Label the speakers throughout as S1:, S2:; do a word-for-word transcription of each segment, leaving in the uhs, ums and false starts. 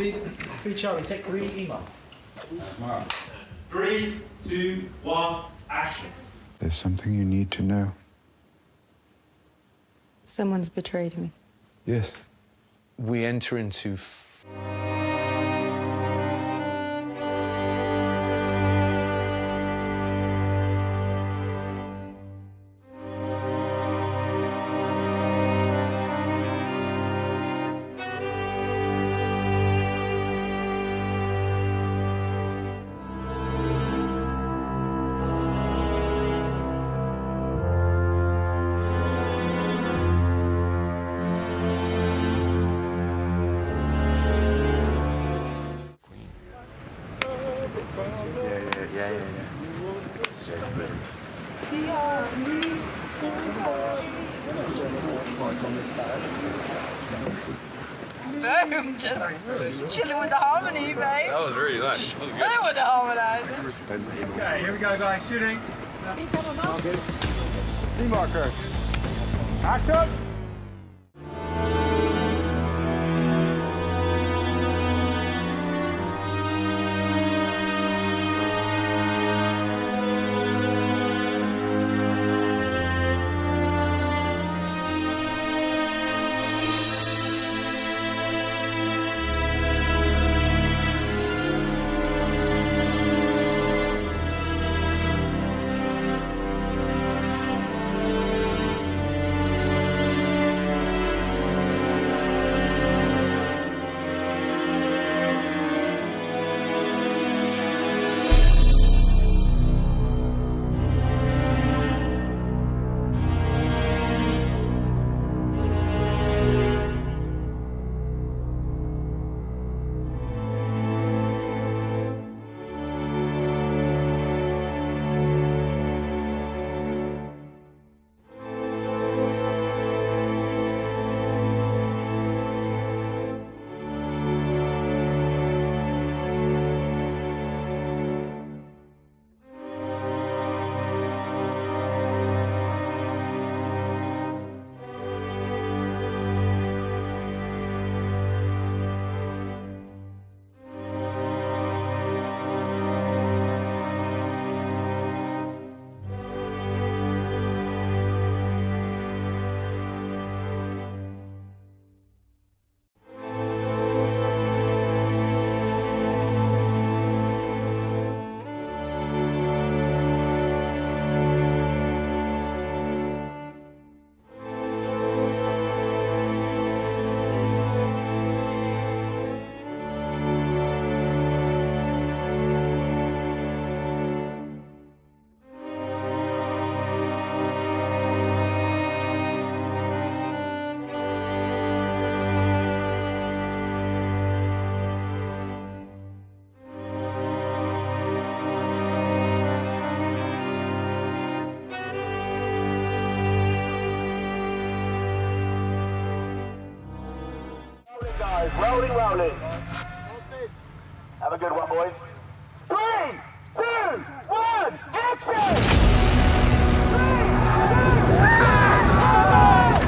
S1: Speed, three Charlie, take three, Ema. Three, two, one, action.
S2: There's something you need to know.
S3: Someone's betrayed me.
S2: Yes.
S4: We enter into f
S2: Yeah, yeah, yeah, yeah. Yeah, brilliant.
S5: Boom, just, just chilling with the harmony, babe.
S4: That was really nice. That was good.
S5: Chilling with the harmonizer.
S1: Okay, here we go, guys. Shooting.
S2: C marker.
S1: Action.
S6: Rolling, rolling. Have a good one, boys. Three, two, one, action! Three, two, one,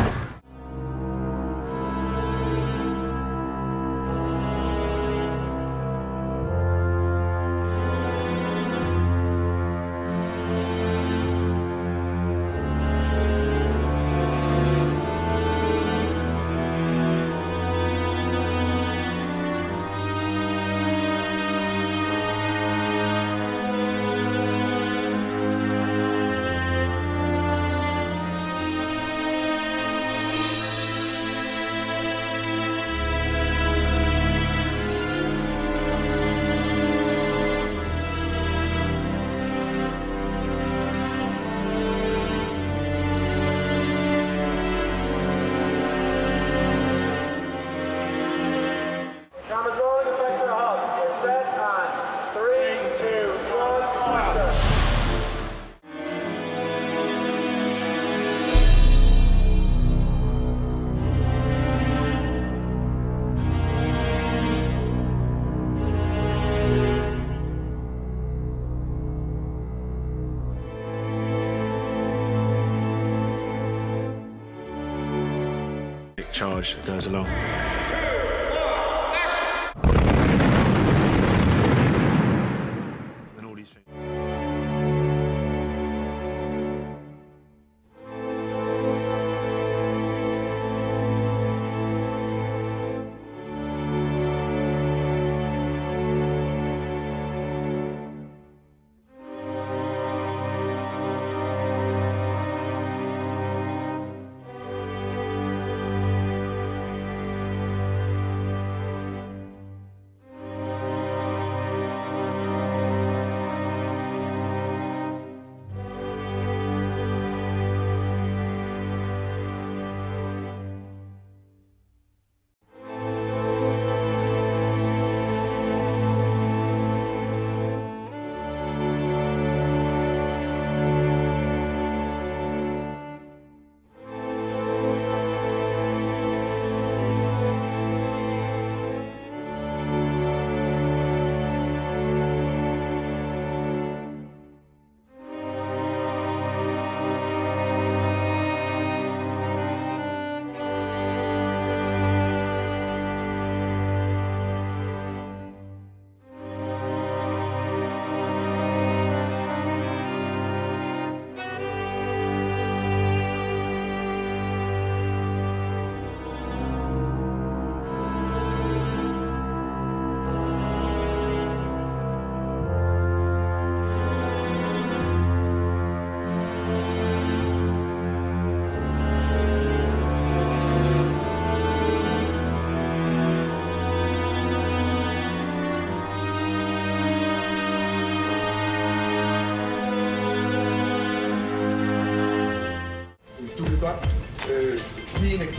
S7: Charge goes along. Two, one, action!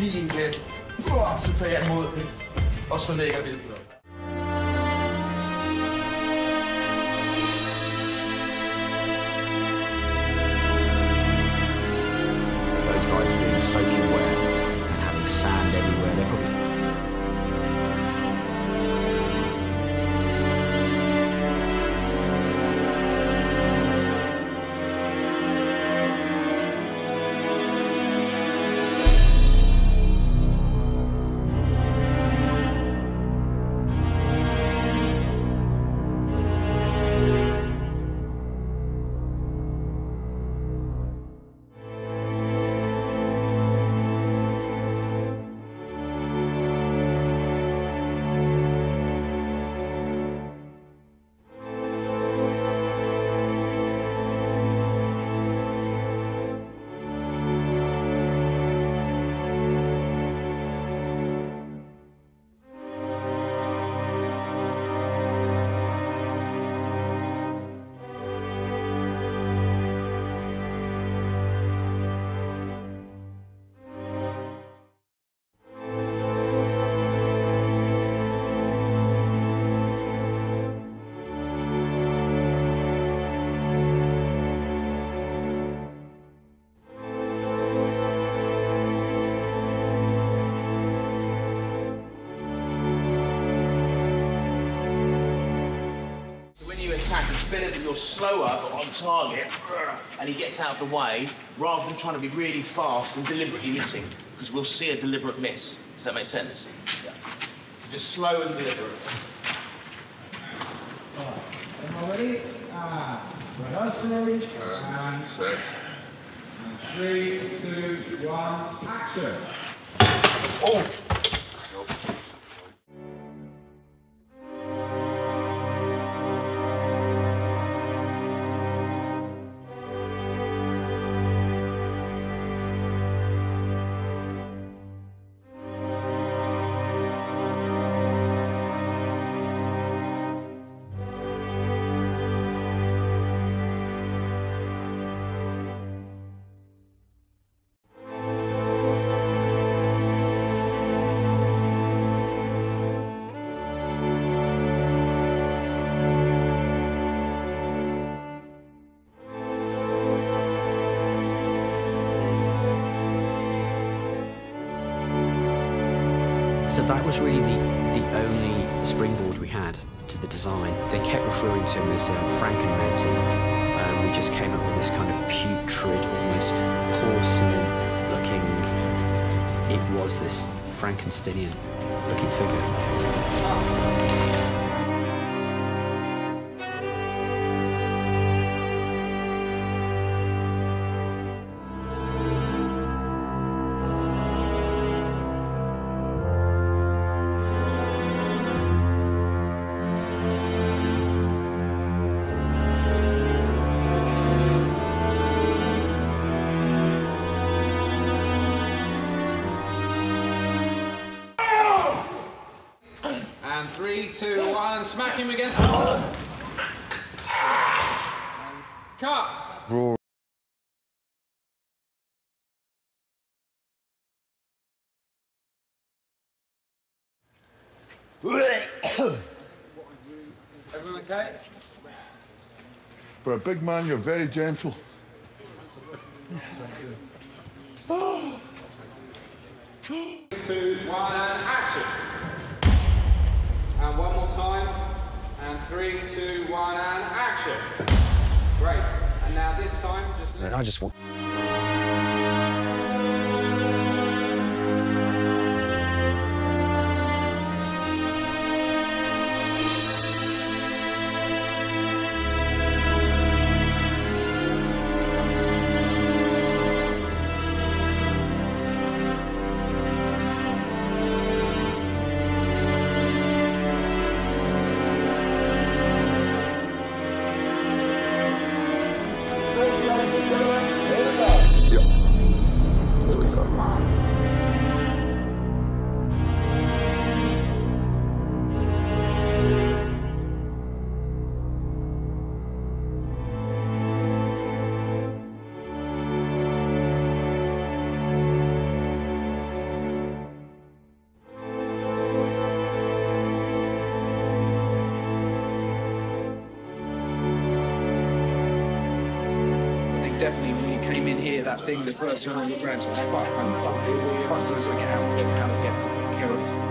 S3: fysik lidt, uh, så tager jeg imod det, og så lægger vi det.
S7: Those guys being soaking wet and having sand everywhere, they're probably...
S8: It's better that you're slower but on target and he gets out of the way rather than trying to be really fast and deliberately missing, because we'll see a deliberate miss. Does that make sense? Yeah. Just slow and deliberate.
S3: Am I ready? Ah, rehearsing, and
S4: Set.
S3: three, two, one, action.
S4: Oh!
S9: So that was really the, the only springboard we had to the design. They kept referring to him as um, Frankenmantel. Um, we just came up with this kind of putrid, almost porcelain looking, it was this Frankensteinian looking figure.
S10: And three, two, one, and smack him against the wall. Cut.
S2: Roar.
S10: Everyone okay?
S2: For a big man, you're very gentle.
S10: Two, one, and action. And one more time. And three, two, one, and action. Great. And now this time, just...
S4: And I just want...
S6: Ladies and gentlemen, here's the
S10: definitely when you came in here, that thing, the first time I looked around, it's like, fuck, I'm fucked. Fucked unless I get out of it, how to get killed.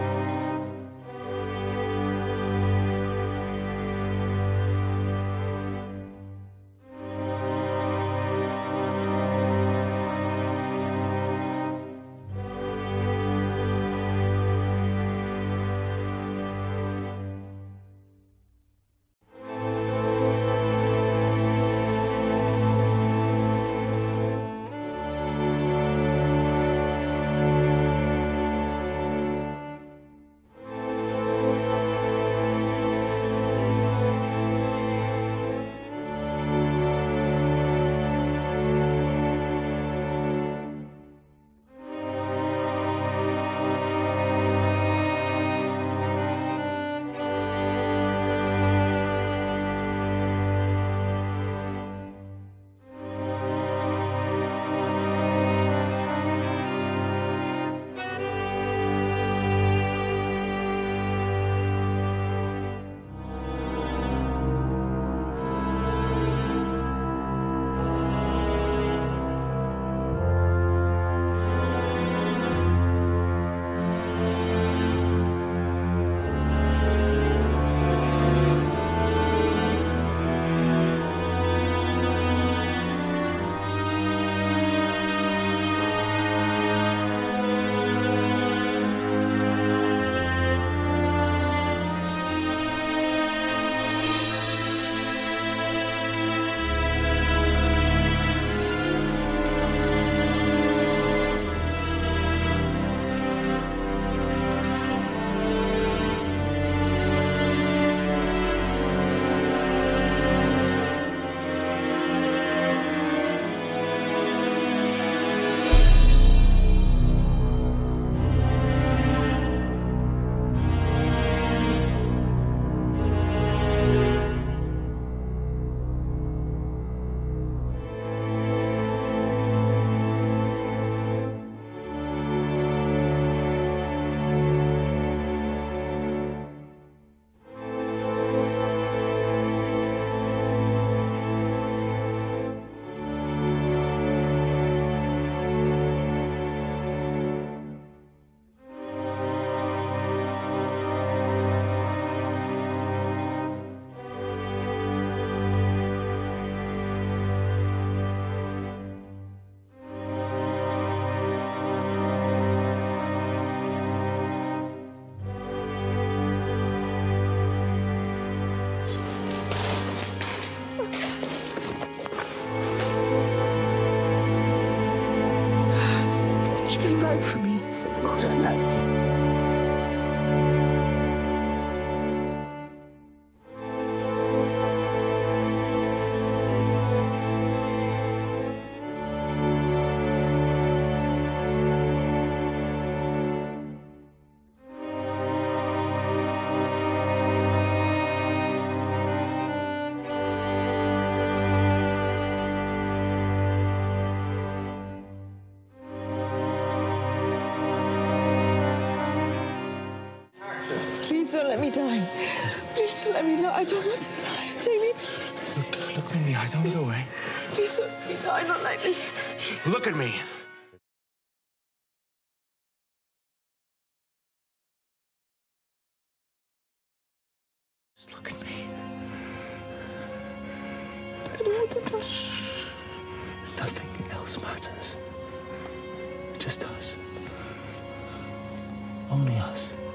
S5: For me. Please don't let me die. Please don't let me die. I don't want to die. Jamie, please.
S7: Look, look at me. I don't go away.
S5: Please don't let me die. Not like this.
S7: Look at me. Just look at me.
S5: I don't want to die.
S7: Nothing else matters. Just us. Only us.